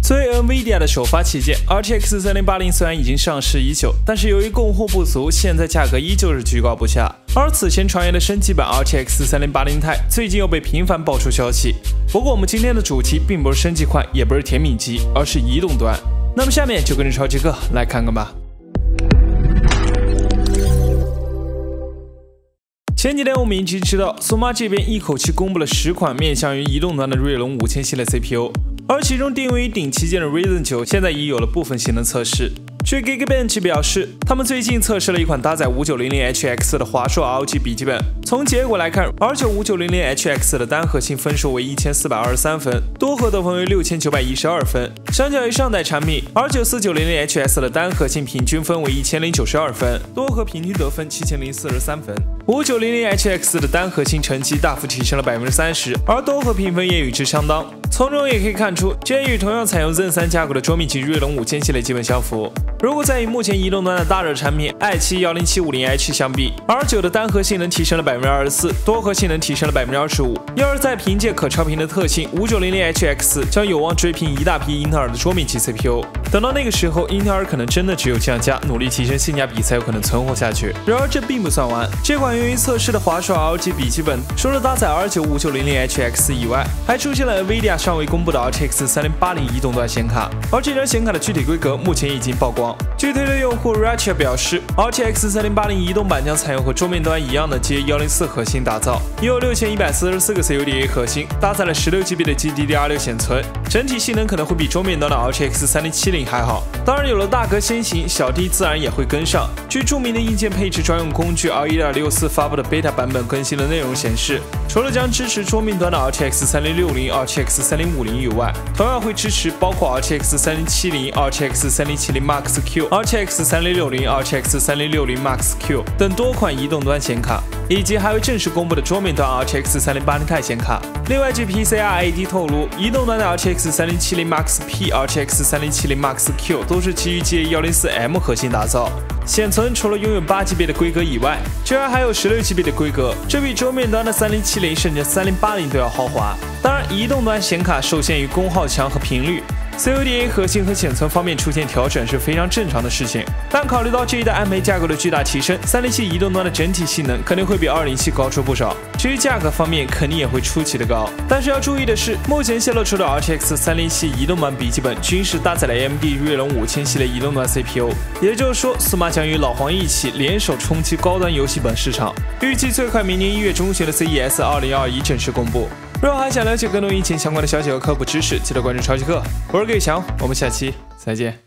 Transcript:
作为 NVIDIA 的首发旗舰 ，RTX 3080虽然已经上市已久，但是由于供货不足，现在价格依旧是居高不下。而此前传言的升级版 RTX 3080 Ti 最近又被频繁爆出消息。不过我们今天的主题并不是升级款，也不是甜品机，而是移动端。那么下面就跟着超级哥来看看吧。前几天我们已经知道，苏妈这边一口气公布了10款面向于移动端的锐龙5000系列 CPU， 而其中定位于顶旗舰的 Ryzen 9现在已有了部分性能测试。据 Geekbench 表示，他们最近测试了一款搭载5900HX 的华硕 ROG 笔记本。从结果来看 ，R9 5900HX 的单核心分数为1423分，多核得分为6912分。相较于上代产品 ，R9 4900HX 的单核心平均分为1092分，多核平均得分7043分。5900HX 的单核心成绩大幅提升了30%，而多核评分也与之相当。从中也可以看出，这与同样采用 Zen 3架构的桌面级锐龙5000系列基本相符。如果再与目前移动端的大热产品 i7 10750H 相比 ，R9 的单核性能提升了24%，多核性能提升了25%。要是再凭借可超频的特性 ，5900HX 将有望追平一大批英特尔的桌面级 CPU。等到那个时候，英特尔可能真的只有降价，努力提升性价比才有可能存活下去。然而这并不算完，这款源于测试的华硕 ROG 笔记本，除了搭载 R9 5900HX 以外，还出现了 NVIDIA 尚未公布的 RTX 3080移动端显卡，而这张显卡的具体规格目前已经曝光。据推特用户 Ratcha 表示 ，RTX 3080移动版将采用和桌面端一样的 G104 核心打造，也有6144个 CUDA 核心，搭载了16GB 的 GDDR6 显存，整体性能可能会比桌面端的 RTX 3070还好。当然，有了大哥先行，小弟自然也会跟上。据著名的硬件配置专用工具 R1.64 发布的 beta 版本更新的内容显示，除了将支持桌面端的 RTX 3060、RTX 3050以外，同样会支持包括 RTX 3070、RTX 3070 Max Q、RTX 3060、RTX 3060 Max Q 等多款移动端显卡，以及还未正式公布的桌面端 RTX 3080 Ti 显卡。另外，据 PCRAD 透露，移动端的 RTX 3070 Max P、RTX 3070 Max Q 都是基于 GA104M 核心打造。显存除了拥有8GB 的规格以外，居然还有16GB 的规格，这比桌面端的3070甚至3080都要豪华。当然，移动端显卡受限于功耗强和频率。CUDA 核心和显存方面出现调整是非常正常的事情，但考虑到这一代安培架构的巨大提升，307移动端的整体性能肯定会比207高出不少。至于价格方面，肯定也会出奇的高。但是要注意的是，目前泄露出的 RTX 307移动版笔记本均是搭载了 AMD 锐龙5000系列移动端 CPU， 也就是说，苏妈将与老黄一起联手冲击高端游戏本市场，预计最快明年1月中旬的 CES 2021正式公布。如果还想了解更多疫情相关的消息和科普知识，记得关注超级课，我是葛宇翔，我们下期再见。